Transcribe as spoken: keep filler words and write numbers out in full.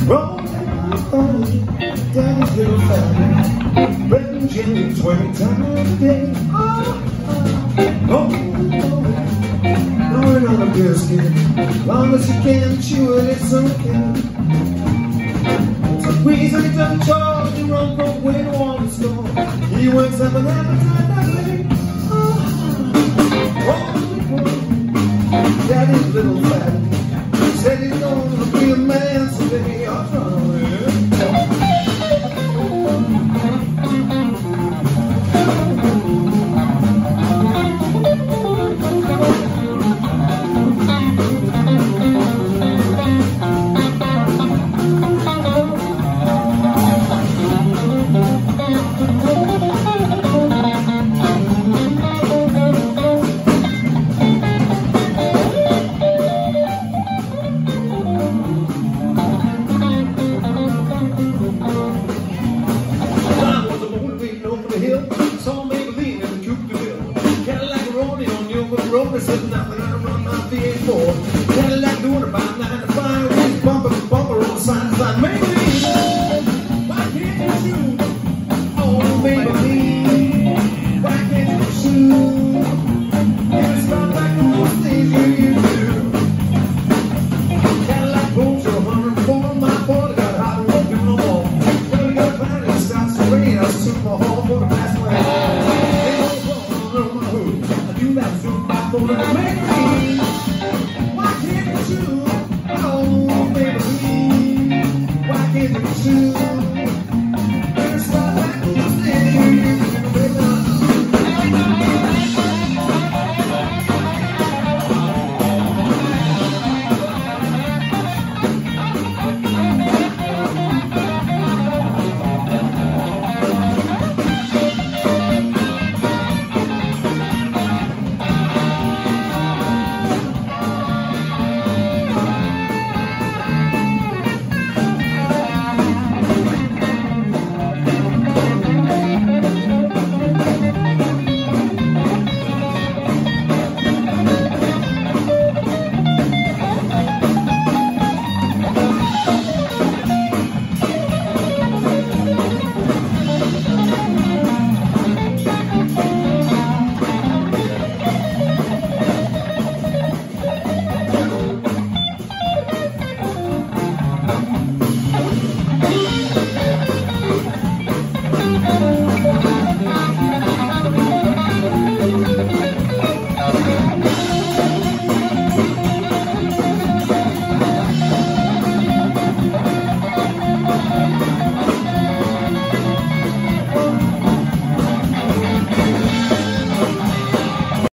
Rolling on Daddy's little family, bread and jelly twenty times a day. Oh, oh, oh, going on a biscuit, as long as you can chew it, it's okay. So squeeze it to Charles, he runs from way to all the store. He wakes up and appetite that way. Oh, oh, oh, Daddy's little family said he's gonna be a man someday. I'll try to saw Maybellene and Cooper Hill. Cadillac rolling on you with a roller sitting out when I run my V eight four. Cadillac doing about nine to five, bumper bumper on the side side.